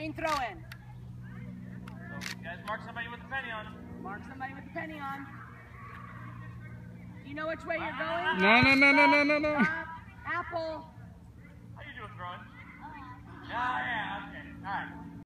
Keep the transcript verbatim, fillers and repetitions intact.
Green throw in. So, guys, mark somebody with a penny on them. Mark somebody with a penny on. Do you know which way you're going? No, no, no, no, no, no, no.